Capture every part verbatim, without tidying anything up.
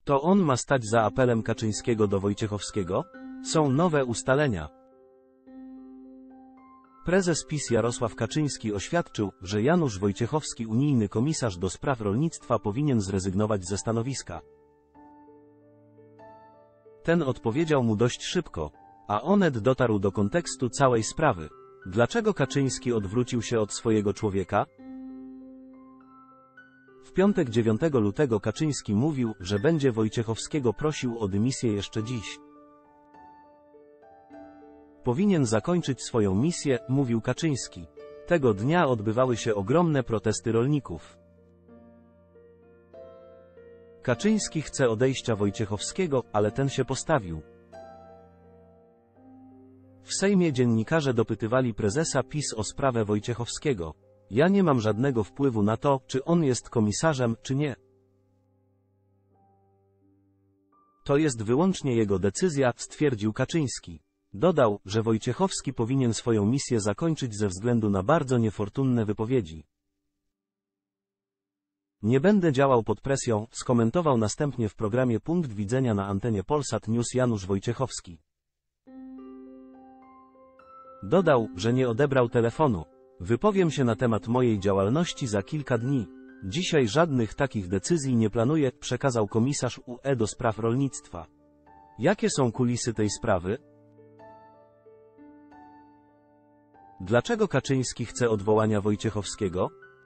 To on ma stać za apelem Kaczyńskiego do Wojciechowskiego? Są nowe ustalenia. Prezes PiS Jarosław Kaczyński oświadczył, że Janusz Wojciechowski, unijny komisarz do spraw rolnictwa, powinien zrezygnować ze stanowiska. Ten odpowiedział mu dość szybko, a Onet dotarł do kontekstu całej sprawy. Dlaczego Kaczyński odwrócił się od swojego człowieka? W piątek dziewiątego lutego Kaczyński mówił, że będzie Wojciechowskiego prosił o dymisję jeszcze dziś. Powinien zakończyć swoją misję, mówił Kaczyński. Tego dnia odbywały się ogromne protesty rolników. Kaczyński chce odejścia Wojciechowskiego, ale ten się postawił. W Sejmie dziennikarze dopytywali prezesa PiS o sprawę Wojciechowskiego. Ja nie mam żadnego wpływu na to, czy on jest komisarzem, czy nie. To jest wyłącznie jego decyzja, stwierdził Kaczyński. Dodał, że Wojciechowski powinien swoją misję zakończyć ze względu na bardzo niefortunne wypowiedzi. Nie będę działał pod presją, skomentował następnie w programie Punkt Widzenia na antenie Polsat News Janusz Wojciechowski. Dodał, że nie odebrał telefonu. Wypowiem się na temat mojej działalności za kilka dni. Dzisiaj żadnych takich decyzji nie planuję, przekazał komisarz U E do spraw rolnictwa. Jakie są kulisy tej sprawy? Dlaczego Kaczyński chce odwołania Wojciechowskiego?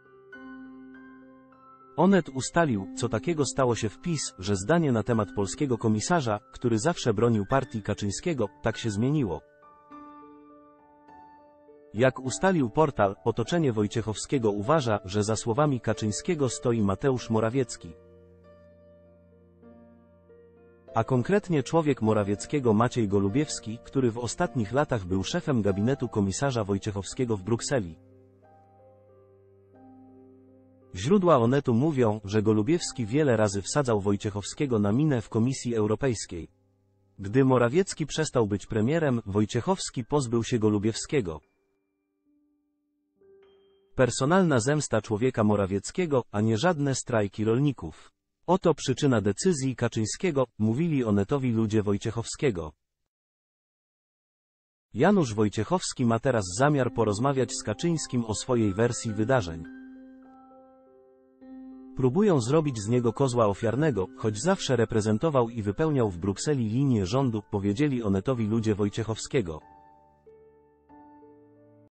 Onet ustalił, co takiego stało się w PiS, że zdanie na temat polskiego komisarza, który zawsze bronił partii Kaczyńskiego, tak się zmieniło. Jak ustalił portal, otoczenie Wojciechowskiego uważa, że za słowami Kaczyńskiego stoi Mateusz Morawiecki. A konkretnie człowiek Morawieckiego Maciej Golubiewski, który w ostatnich latach był szefem gabinetu komisarza Wojciechowskiego w Brukseli. Źródła Onetu mówią, że Golubiewski wiele razy wsadzał Wojciechowskiego na minę w Komisji Europejskiej. Gdy Morawiecki przestał być premierem, Wojciechowski pozbył się Golubiewskiego. Personalna zemsta człowieka Morawieckiego, a nie żadne strajki rolników. Oto przyczyna decyzji Kaczyńskiego, mówili Onetowi ludzie Wojciechowskiego. Janusz Wojciechowski ma teraz zamiar porozmawiać z Kaczyńskim o swojej wersji wydarzeń. Próbują zrobić z niego kozła ofiarnego, choć zawsze reprezentował i wypełniał w Brukseli linię rządu, powiedzieli Onetowi ludzie Wojciechowskiego.